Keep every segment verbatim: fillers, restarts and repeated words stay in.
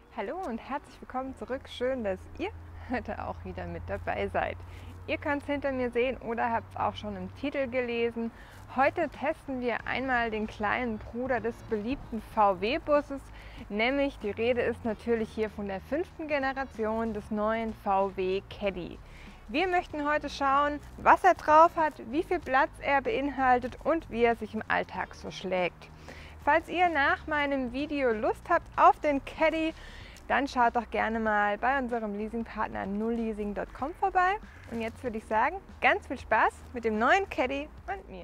Hallo und herzlich willkommen zurück. Schön, dass ihr heute auch wieder mit dabei seid. Ihr könnt es hinter mir sehen oder habt es auch schon im Titel gelesen. Heute testen wir einmal den kleinen Bruder des beliebten V W-Busses, nämlich die Rede ist natürlich hier von der fünften Generation des neuen V W Caddy. Wir möchten heute schauen, was er drauf hat, wie viel Platz er beinhaltet und wie er sich im Alltag so schlägt. Falls ihr nach meinem Video Lust habt auf den Caddy, dann schaut doch gerne mal bei unserem Leasingpartner null leasing punkt com vorbei. Und jetzt würde ich sagen, ganz viel Spaß mit dem neuen Caddy und mir.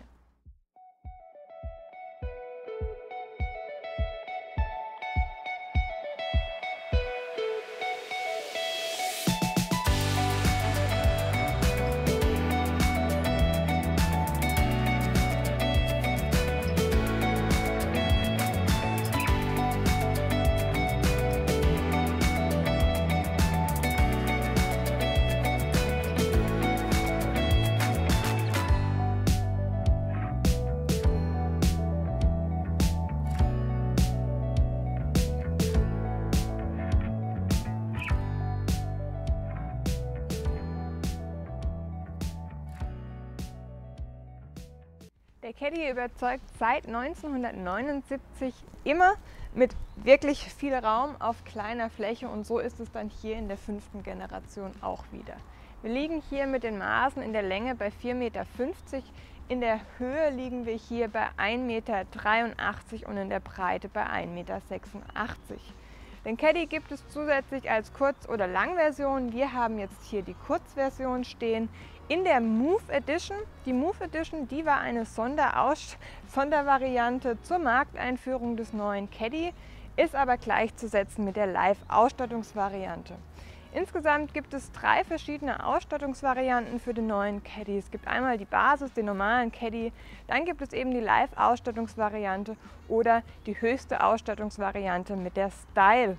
Der Caddy überzeugt seit neunzehnhundertneunundsiebzig immer mit wirklich viel Raum auf kleiner Fläche und so ist es dann hier in der fünften Generation auch wieder. Wir liegen hier mit den Maßen in der Länge bei vier Meter fünfzig, in der Höhe liegen wir hier bei ein Meter dreiundachtzig und in der Breite bei ein Meter sechsundachtzig. Den Caddy gibt es zusätzlich als Kurz- oder Langversion. Wir haben jetzt hier die Kurzversion stehen. In der Move Edition, die Move Edition, die war eine Sonderaus Sondervariante zur Markteinführung des neuen Caddy, ist aber gleichzusetzen mit der Live-Ausstattungsvariante. Insgesamt gibt es drei verschiedene Ausstattungsvarianten für den neuen Caddy. Es gibt einmal die Basis, den normalen Caddy, dann gibt es eben die Live-Ausstattungsvariante oder die höchste Ausstattungsvariante mit der Style.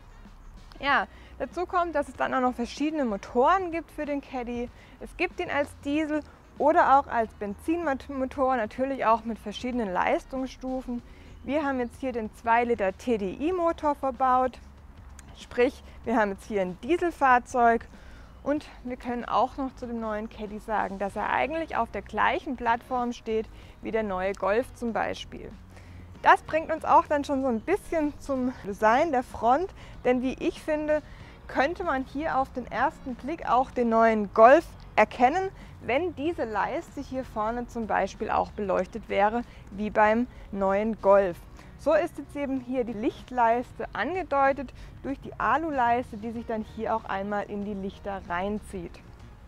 Ja, dazu kommt, dass es dann auch noch verschiedene Motoren gibt für den Caddy. Es gibt ihn als Diesel oder auch als Benzinmotor, natürlich auch mit verschiedenen Leistungsstufen. Wir haben jetzt hier den zwei Liter T D I-Motor verbaut, sprich wir haben jetzt hier ein Dieselfahrzeug und wir können auch noch zu dem neuen Caddy sagen, dass er eigentlich auf der gleichen Plattform steht wie der neue Golf zum Beispiel. Das bringt uns auch dann schon so ein bisschen zum Design der Front, denn wie ich finde, könnte man hier auf den ersten Blick auch den neuen Golf erkennen, wenn diese Leiste hier vorne zum Beispiel auch beleuchtet wäre, wie beim neuen Golf. So ist jetzt eben hier die Lichtleiste angedeutet durch die Aluleiste, die sich dann hier auch einmal in die Lichter reinzieht.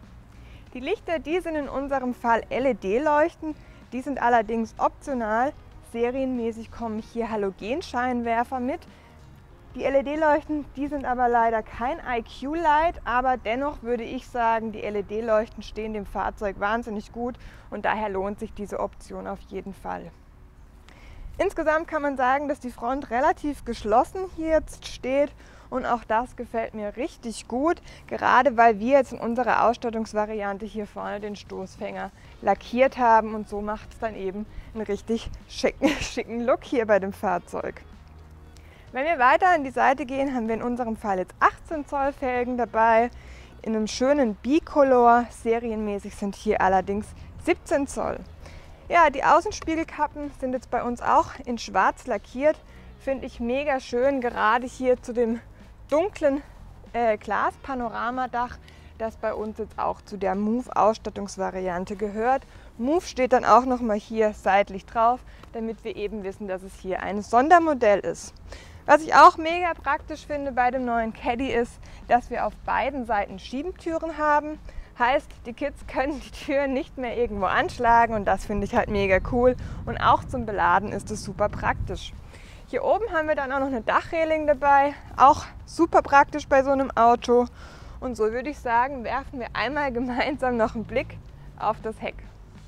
Die Lichter, die sind in unserem Fall L E D-Leuchten, die sind allerdings optional. Serienmäßig kommen hier Halogenscheinwerfer mit. Die L E D-Leuchten, die sind aber leider kein I Q-Light, aber dennoch würde ich sagen, die L E D-Leuchten stehen dem Fahrzeug wahnsinnig gut und daher lohnt sich diese Option auf jeden Fall. Insgesamt kann man sagen, dass die Front relativ geschlossen hier jetzt steht und auch das gefällt mir richtig gut, gerade weil wir jetzt in unserer Ausstattungsvariante hier vorne den Stoßfänger lackiert haben und so macht es dann eben einen richtig schicken, schicken Look hier bei dem Fahrzeug. Wenn wir weiter an die Seite gehen, haben wir in unserem Fall jetzt achtzehn Zoll Felgen dabei, in einem schönen Bicolor, serienmäßig sind hier allerdings siebzehn Zoll. Ja, die Außenspiegelkappen sind jetzt bei uns auch in schwarz lackiert, finde ich mega schön, gerade hier zu dem dunklen äh, Glas-Panoramadach, das bei uns jetzt auch zu der Move-Ausstattungsvariante gehört. Move steht dann auch noch mal hier seitlich drauf, damit wir eben wissen, dass es hier ein Sondermodell ist. Was ich auch mega praktisch finde bei dem neuen Caddy ist, dass wir auf beiden Seiten Schiebetüren haben. Heißt, die Kids können die Türen nicht mehr irgendwo anschlagen und das finde ich halt mega cool. Und auch zum Beladen ist es super praktisch. Hier oben haben wir dann auch noch eine Dachreling dabei, auch super praktisch bei so einem Auto. Und so würde ich sagen, werfen wir einmal gemeinsam noch einen Blick auf das Heck.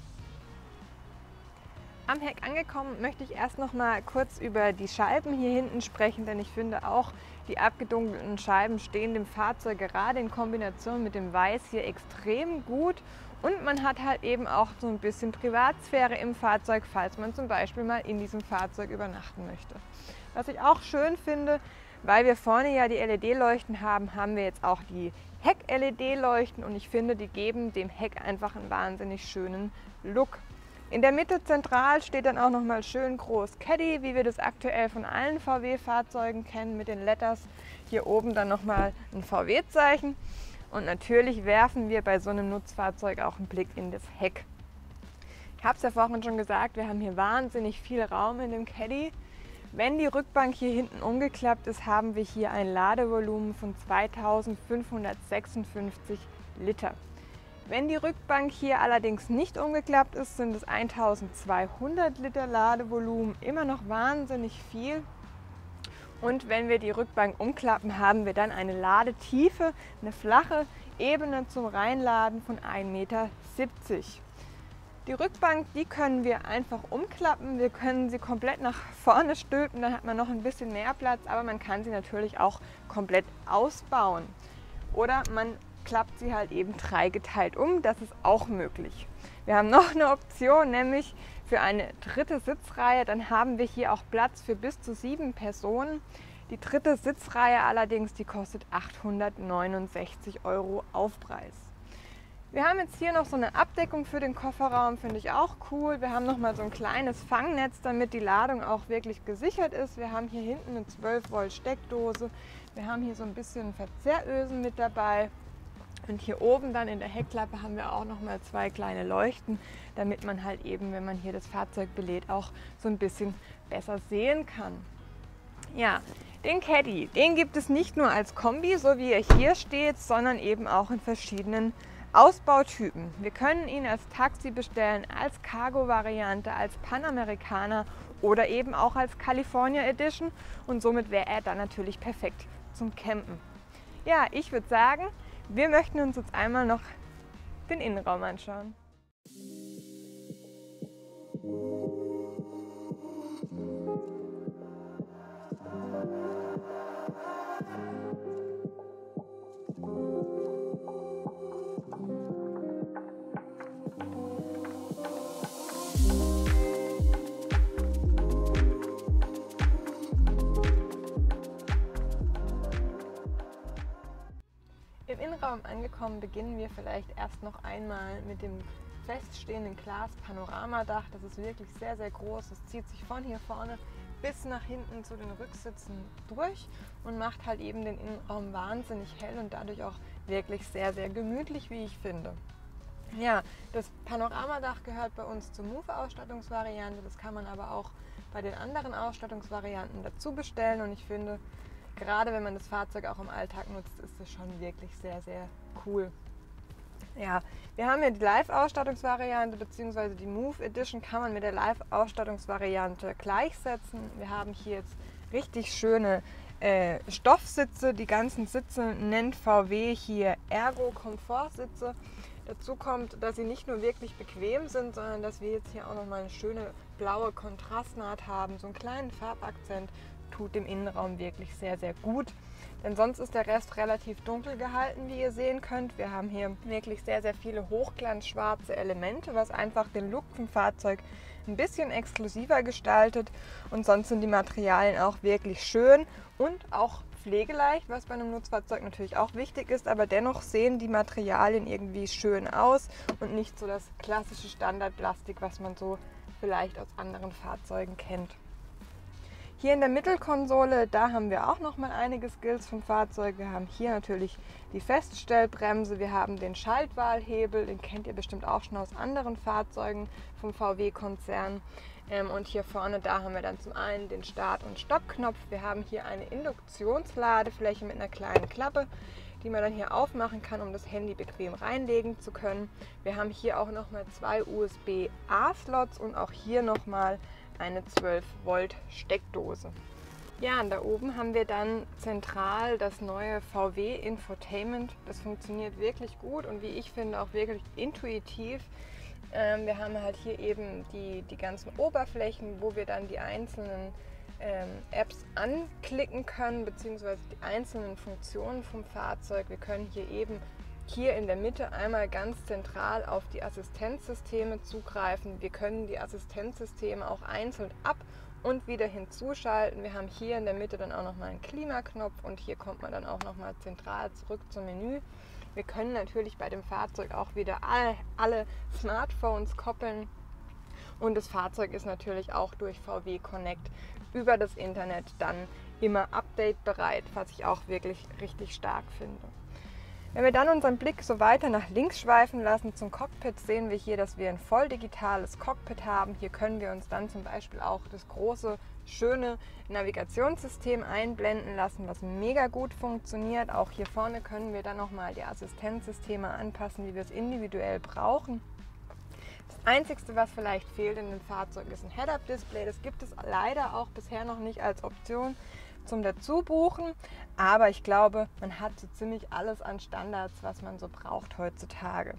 Am Heck angekommen möchte ich erst noch mal kurz über die Scheiben hier hinten sprechen, denn ich finde auch, die abgedunkelten Scheiben stehen dem Fahrzeug gerade in Kombination mit dem Weiß hier extrem gut und man hat halt eben auch so ein bisschen Privatsphäre im Fahrzeug, falls man zum Beispiel mal in diesem Fahrzeug übernachten möchte. Was ich auch schön finde, Weil wir vorne ja die L E D-Leuchten haben, haben wir jetzt auch die Heck-L E D-Leuchten und ich finde, die geben dem Heck einfach einen wahnsinnig schönen Look. In der Mitte zentral steht dann auch nochmal schön groß Caddy, wie wir das aktuell von allen V W-Fahrzeugen kennen, mit den Letters. Hier oben dann nochmal ein V W-Zeichen. Und natürlich werfen wir bei so einem Nutzfahrzeug auch einen Blick in das Heck. Ich habe es ja vorhin schon gesagt, wir haben hier wahnsinnig viel Raum in dem Caddy. Wenn die Rückbank hier hinten umgeklappt ist, haben wir hier ein Ladevolumen von zweitausendfünfhundertsechsundfünfzig Liter. Wenn die Rückbank hier allerdings nicht umgeklappt ist, sind es eintausendzweihundert Liter Ladevolumen, immer noch wahnsinnig viel. Und wenn wir die Rückbank umklappen, haben wir dann eine Ladetiefe, eine flache Ebene zum Reinladen von ein Meter siebzig. Die Rückbank, die können wir einfach umklappen. Wir können sie komplett nach vorne stülpen, dann hat man noch ein bisschen mehr Platz, aber man kann sie natürlich auch komplett ausbauen. Oder man klappt sie halt eben dreigeteilt um, das ist auch möglich. Wir haben noch eine Option, nämlich für eine dritte Sitzreihe, dann haben wir hier auch Platz für bis zu sieben Personen. Die dritte Sitzreihe allerdings, die kostet achthundertneunundsechzig Euro Aufpreis. Wir haben jetzt hier noch so eine Abdeckung für den Kofferraum, finde ich auch cool. Wir haben noch mal so ein kleines Fangnetz, damit die Ladung auch wirklich gesichert ist. Wir haben hier hinten eine zwölf Volt Steckdose. Wir haben hier so ein bisschen Verzehrösen mit dabei. Und hier oben dann in der Heckklappe haben wir auch noch mal zwei kleine Leuchten, damit man halt eben, wenn man hier das Fahrzeug belädt, auch so ein bisschen besser sehen kann. Ja, den Caddy, den gibt es nicht nur als Kombi, so wie er hier steht, sondern eben auch in verschiedenen Ausbautypen. Wir können ihn als Taxi bestellen, als Cargo-Variante, als Panamericana oder eben auch als California Edition und somit wäre er dann natürlich perfekt zum Campen. Ja, ich würde sagen, wir möchten uns jetzt einmal noch den Innenraum anschauen. Im Innenraum angekommen, beginnen wir vielleicht erst noch einmal mit dem feststehenden Glas-Panoramadach. Das ist wirklich sehr, sehr groß. Es zieht sich von hier vorne bis nach hinten zu den Rücksitzen durch und macht halt eben den Innenraum wahnsinnig hell und dadurch auch wirklich sehr, sehr gemütlich, wie ich finde. Ja, das Panoramadach gehört bei uns zur Move-Ausstattungsvariante. Das kann man aber auch bei den anderen Ausstattungsvarianten dazu bestellen und ich finde, gerade wenn man das Fahrzeug auch im Alltag nutzt, ist das schon wirklich sehr, sehr cool. Ja, wir haben hier die Live-Ausstattungsvariante bzw. die Move Edition kann man mit der Live-Ausstattungsvariante gleichsetzen. Wir haben hier jetzt richtig schöne äh, Stoffsitze. Die ganzen Sitze nennt V W hier Ergo-Komfortsitze. Dazu kommt, dass sie nicht nur wirklich bequem sind, sondern dass wir jetzt hier auch nochmal eine schöne blaue Kontrastnaht haben. So einen kleinen Farbakzent tut dem Innenraum wirklich sehr, sehr gut. Denn sonst ist der Rest relativ dunkel gehalten, wie ihr sehen könnt. Wir haben hier wirklich sehr, sehr viele hochglanzschwarze Elemente, was einfach den Look vom Fahrzeug ein bisschen exklusiver gestaltet. Und sonst sind die Materialien auch wirklich schön und auch pflegeleicht, was bei einem Nutzfahrzeug natürlich auch wichtig ist. Aber dennoch sehen die Materialien irgendwie schön aus und nicht so das klassische Standardplastik, was man so vielleicht aus anderen Fahrzeugen kennt. Hier in der Mittelkonsole, da haben wir auch noch mal einige Skills vom Fahrzeug. Wir haben hier natürlich die Feststellbremse, wir haben den Schaltwahlhebel, den kennt ihr bestimmt auch schon aus anderen Fahrzeugen vom V W-Konzern. Und hier vorne, da haben wir dann zum einen den Start- und Stoppknopf. Wir haben hier eine Induktionsladefläche mit einer kleinen Klappe, die man dann hier aufmachen kann, um das Handy bequem reinlegen zu können. Wir haben hier auch noch mal zwei U S B-A-Slots und auch hier noch mal eine zwölf Volt Steckdose. Ja, und da oben haben wir dann zentral das neue V W Infotainment. Das funktioniert wirklich gut und wie ich finde auch wirklich intuitiv. Ähm, wir haben halt hier eben die, die ganzen Oberflächen, wo wir dann die einzelnen ähm, Apps anklicken können, beziehungsweise die einzelnen Funktionen vom Fahrzeug. Wir können hier eben hier in der Mitte einmal ganz zentral auf die Assistenzsysteme zugreifen. Wir können die Assistenzsysteme auch einzeln ab- und wieder hinzuschalten. Wir haben hier in der Mitte dann auch nochmal einen Klimaknopf und hier kommt man dann auch nochmal zentral zurück zum Menü. Wir können natürlich bei dem Fahrzeug auch wieder alle, alle Smartphones koppeln und das Fahrzeug ist natürlich auch durch V W Connect über das Internet dann immer updatebereit, was ich auch wirklich richtig stark finde. Wenn wir dann unseren Blick so weiter nach links schweifen lassen zum Cockpit, sehen wir hier, dass wir ein voll digitales Cockpit haben. Hier können wir uns dann zum Beispiel auch das große, schöne Navigationssystem einblenden lassen, was mega gut funktioniert. Auch hier vorne können wir dann nochmal die Assistenzsysteme anpassen, wie wir es individuell brauchen. Das Einzige, was vielleicht fehlt in dem Fahrzeug, ist ein Head-Up-Display. Das gibt es leider auch bisher noch nicht als Option zum Dazubuchen, aber ich glaube, man hat so ziemlich alles an Standards, was man so braucht heutzutage.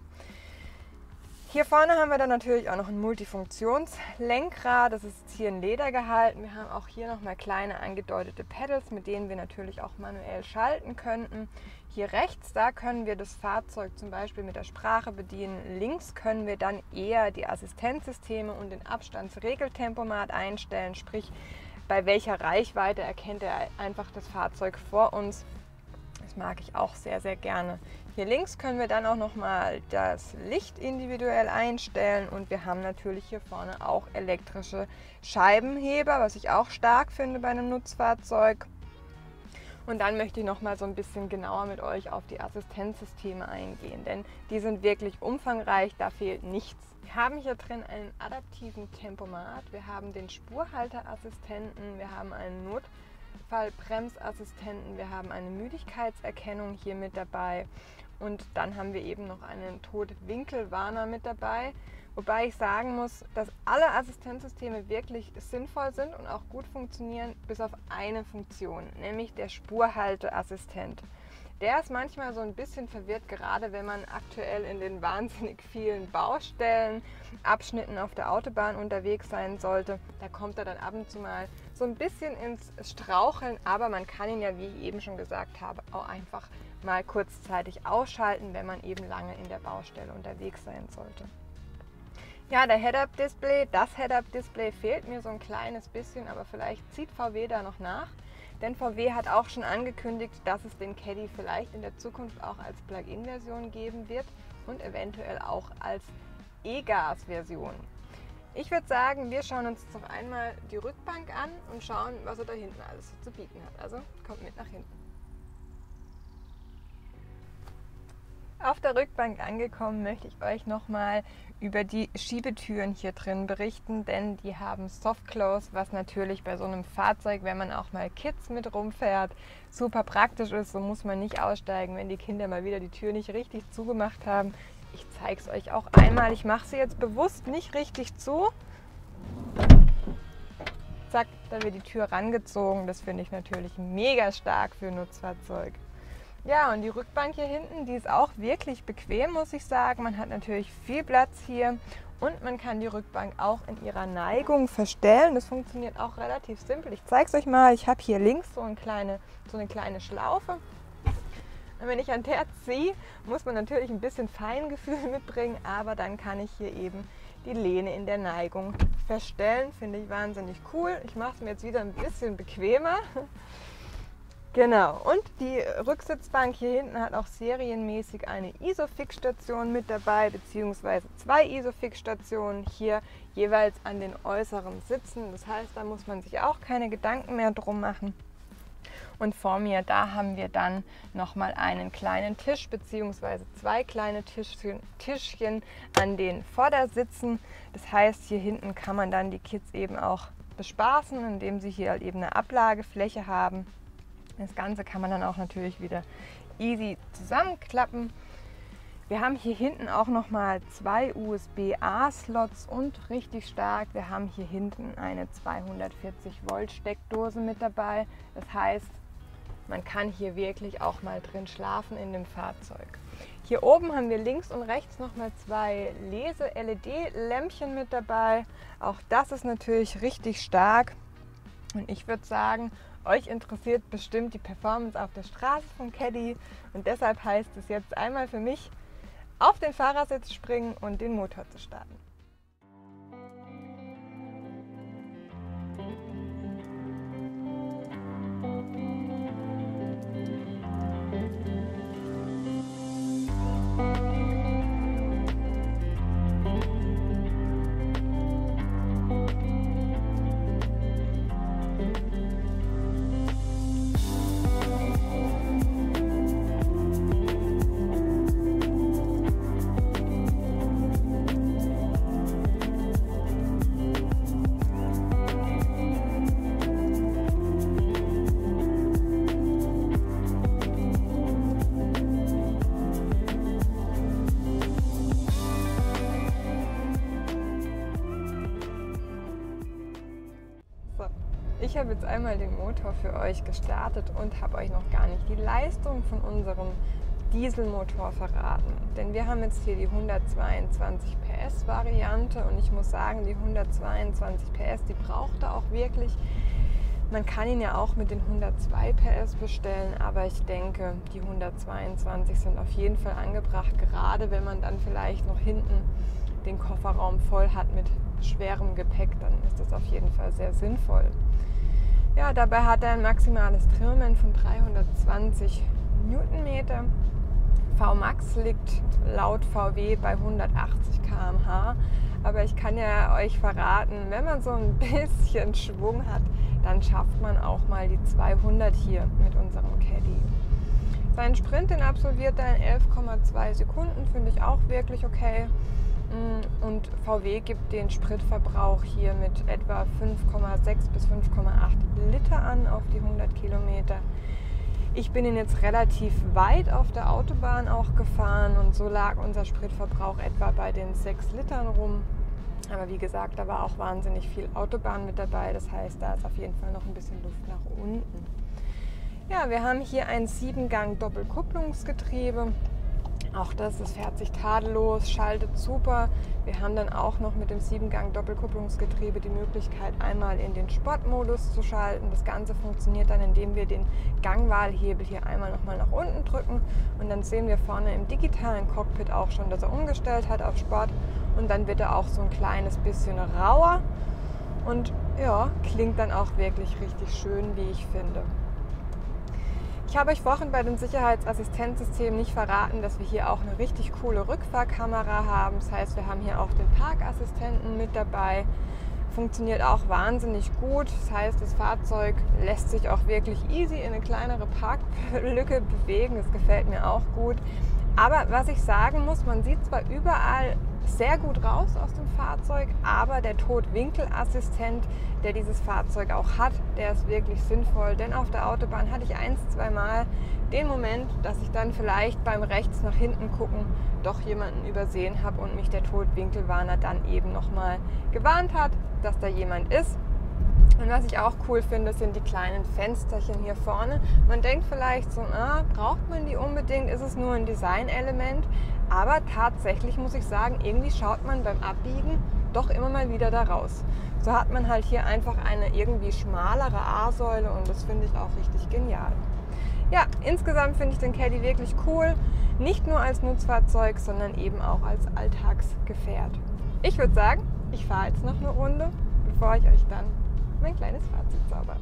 Hier vorne haben wir dann natürlich auch noch ein Multifunktionslenkrad, das ist jetzt hier in Leder gehalten. Wir haben auch hier nochmal kleine angedeutete Pedals, mit denen wir natürlich auch manuell schalten könnten. Hier rechts, da können wir das Fahrzeug zum Beispiel mit der Sprache bedienen. Links können wir dann eher die Assistenzsysteme und den Abstandsregeltempomat einstellen, sprich bei welcher Reichweite erkennt er einfach das Fahrzeug vor uns. Das mag ich auch sehr, sehr gerne. Hier links können wir dann auch nochmal das Licht individuell einstellen und wir haben natürlich hier vorne auch elektrische Scheibenheber, was ich auch stark finde bei einem Nutzfahrzeug. Und dann möchte ich noch mal so ein bisschen genauer mit euch auf die Assistenzsysteme eingehen, denn die sind wirklich umfangreich, da fehlt nichts. Wir haben hier drin einen adaptiven Tempomat, wir haben den Spurhalterassistenten, wir haben einen Notfallbremsassistenten, wir haben eine Müdigkeitserkennung hier mit dabei und dann haben wir eben noch einen Totwinkelwarner mit dabei. Wobei ich sagen muss, dass alle Assistenzsysteme wirklich sinnvoll sind und auch gut funktionieren, bis auf eine Funktion, nämlich der Spurhalteassistent. Der ist manchmal so ein bisschen verwirrt, gerade wenn man aktuell in den wahnsinnig vielen Baustellen, Abschnitten auf der Autobahn unterwegs sein sollte. Da kommt er dann ab und zu mal so ein bisschen ins Straucheln, aber man kann ihn ja, wie ich eben schon gesagt habe, auch einfach mal kurzzeitig ausschalten, wenn man eben lange in der Baustelle unterwegs sein sollte. Ja, der Head-Up-Display, das Head-Up-Display fehlt mir so ein kleines bisschen, aber vielleicht zieht V W da noch nach. Denn V W hat auch schon angekündigt, dass es den Caddy vielleicht in der Zukunft auch als Plug-in-Version geben wird und eventuell auch als E-Gas-Version. Ich würde sagen, wir schauen uns jetzt noch einmal die Rückbank an und schauen, was er da hinten alles so zu bieten hat. Also kommt mit nach hinten. Auf der Rückbank angekommen, möchte ich euch nochmal über die Schiebetüren hier drin berichten, denn die haben Soft Close, was natürlich bei so einem Fahrzeug, wenn man auch mal Kids mit rumfährt, super praktisch ist. So muss man nicht aussteigen, wenn die Kinder mal wieder die Tür nicht richtig zugemacht haben. Ich zeige es euch auch einmal. Ich mache sie jetzt bewusst nicht richtig zu. Zack, da wird die Tür rangezogen. Das finde ich natürlich mega stark für ein Nutzfahrzeug. Ja, und die Rückbank hier hinten, die ist auch wirklich bequem, muss ich sagen. Man hat natürlich viel Platz hier und man kann die Rückbank auch in ihrer Neigung verstellen. Das funktioniert auch relativ simpel. Ich zeige es euch mal. Ich habe hier links so eine kleine, so eine kleine Schlaufe. Und wenn ich an der ziehe, muss man natürlich ein bisschen Feingefühl mitbringen, aber dann kann ich hier eben die Lehne in der Neigung verstellen. Finde ich wahnsinnig cool. Ich mache es mir jetzt wieder ein bisschen bequemer. Genau, und die Rücksitzbank hier hinten hat auch serienmäßig eine Isofix-Station mit dabei, beziehungsweise zwei Isofix-Stationen hier jeweils an den äußeren Sitzen. Das heißt, da muss man sich auch keine Gedanken mehr drum machen. Und vor mir, da haben wir dann nochmal einen kleinen Tisch, beziehungsweise zwei kleine Tischchen, Tischchen an den Vordersitzen. Das heißt, hier hinten kann man dann die Kids eben auch bespaßen, indem sie hier halt eben eine Ablagefläche haben. Das Ganze kann man dann auch natürlich wieder easy zusammenklappen. Wir haben hier hinten auch nochmal zwei U S B A-Slots und richtig stark, wir haben hier hinten eine zweihundertvierzig Volt Steckdose mit dabei. Das heißt, man kann hier wirklich auch mal drin schlafen in dem Fahrzeug. Hier oben haben wir links und rechts nochmal zwei Lese-L E D-Lämpchen mit dabei. Auch das ist natürlich richtig stark. Und ich würde sagen, euch interessiert bestimmt die Performance auf der Straße vom Caddy und deshalb heißt es jetzt einmal für mich auf den Fahrersitz springen und den Motor zu starten. Ich habe jetzt einmal den Motor für euch gestartet und habe euch noch gar nicht die Leistung von unserem Dieselmotor verraten. Denn wir haben jetzt hier die hundertzweiundzwanzig P S Variante und ich muss sagen, die hundertzweiundzwanzig P S, die braucht er auch wirklich. Man kann ihn ja auch mit den hundertzwei P S bestellen, aber ich denke, die hundertzweiundzwanzig sind auf jeden Fall angebracht, gerade wenn man dann vielleicht noch hinten den Kofferraum voll hat mit schwerem Gepäck, dann ist das auf jeden Fall sehr sinnvoll. Ja, dabei hat er ein maximales Drehmoment von dreihundertzwanzig Newtonmeter. V Max liegt laut V W bei hundertachtzig Kilometer pro Stunde, aber ich kann ja euch verraten, wenn man so ein bisschen Schwung hat, dann schafft man auch mal die zweihundert hier mit unserem Caddy. Seinen Sprint, den absolviert er in elf Komma zwei Sekunden, finde ich auch wirklich okay. Und V W gibt den Spritverbrauch hier mit etwa fünf Komma sechs bis fünf Komma acht Liter an auf die hundert Kilometer. Ich bin ihn jetzt relativ weit auf der Autobahn auch gefahren und so lag unser Spritverbrauch etwa bei den sechs Litern rum. Aber wie gesagt, da war auch wahnsinnig viel Autobahn mit dabei, das heißt, da ist auf jeden Fall noch ein bisschen Luft nach unten. Ja, wir haben hier ein sieben Gang Doppelkupplungsgetriebe. Auch das, das fährt sich tadellos, schaltet super. Wir haben dann auch noch mit dem sieben Gang Doppelkupplungsgetriebe die Möglichkeit, einmal in den Sportmodus zu schalten. Das Ganze funktioniert dann, indem wir den Gangwahlhebel hier einmal nochmal nach unten drücken. Und dann sehen wir vorne im digitalen Cockpit auch schon, dass er umgestellt hat auf Sport. Und dann wird er auch so ein kleines bisschen rauer. Und ja, klingt dann auch wirklich richtig schön, wie ich finde. Ich habe euch vorhin bei den Sicherheitsassistenzsystemen nicht verraten, dass wir hier auch eine richtig coole Rückfahrkamera haben. Das heißt, wir haben hier auch den Parkassistenten mit dabei. Funktioniert auch wahnsinnig gut. Das heißt, das Fahrzeug lässt sich auch wirklich easy in eine kleinere Parklücke bewegen. Das gefällt mir auch gut. Aber was ich sagen muss, man sieht zwar überall sehr gut raus aus dem Fahrzeug, aber der Totwinkelassistent, der dieses Fahrzeug auch hat, der ist wirklich sinnvoll, denn auf der Autobahn hatte ich ein, zwei Mal den Moment, dass ich dann vielleicht beim rechts nach hinten gucken doch jemanden übersehen habe und mich der Totwinkelwarner dann eben nochmal gewarnt hat, dass da jemand ist. Und was ich auch cool finde, sind die kleinen Fensterchen hier vorne. Man denkt vielleicht so, ah, braucht man die unbedingt, ist es nur ein Designelement. Aber tatsächlich muss ich sagen, irgendwie schaut man beim Abbiegen doch immer mal wieder da raus. So hat man halt hier einfach eine irgendwie schmalere A-Säule und das finde ich auch richtig genial. Ja, insgesamt finde ich den Caddy wirklich cool. Nicht nur als Nutzfahrzeug, sondern eben auch als Alltagsgefährt. Ich würde sagen, ich fahre jetzt noch eine Runde, bevor ich euch dann mein kleines Fazit zauber.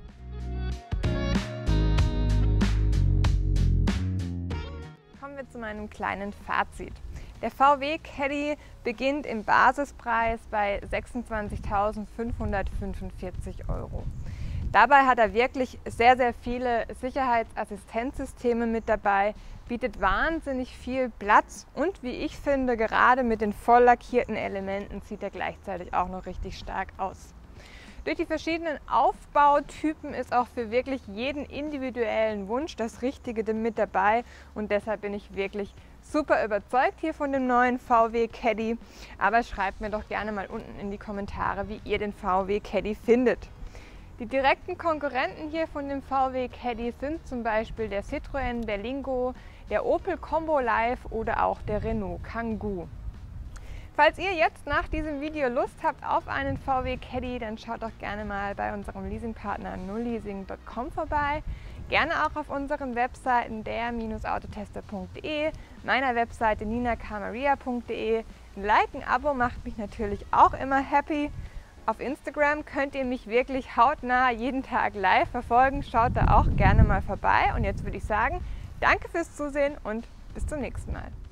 Kommen wir zu meinem kleinen Fazit. Der V W Caddy beginnt im Basispreis bei sechsundzwanzigtausendfünfhundertfünfundvierzig Euro. Dabei hat er wirklich sehr, sehr viele Sicherheitsassistenzsysteme mit dabei, bietet wahnsinnig viel Platz und wie ich finde, gerade mit den voll lackierten Elementen sieht er gleichzeitig auch noch richtig stark aus. Durch die verschiedenen Aufbautypen ist auch für wirklich jeden individuellen Wunsch das Richtige mit dabei und deshalb bin ich wirklich super überzeugt hier von dem neuen V W Caddy. Aber schreibt mir doch gerne mal unten in die Kommentare, wie ihr den V W Caddy findet. Die direkten Konkurrenten hier von dem V W Caddy sind zum Beispiel der Citroën Berlingo, der Opel Combo Live oder auch der Renault Kangoo. Falls ihr jetzt nach diesem Video Lust habt auf einen V W Caddy, dann schaut doch gerne mal bei unserem Leasingpartner null leasing punkt com vorbei. Gerne auch auf unseren Webseiten der autotester punkt de, meiner Webseite nina kamaria punkt de. Ein Like, ein Abo macht mich natürlich auch immer happy. Auf Instagram könnt ihr mich wirklich hautnah jeden Tag live verfolgen. Schaut da auch gerne mal vorbei. Und jetzt würde ich sagen, danke fürs Zusehen und bis zum nächsten Mal.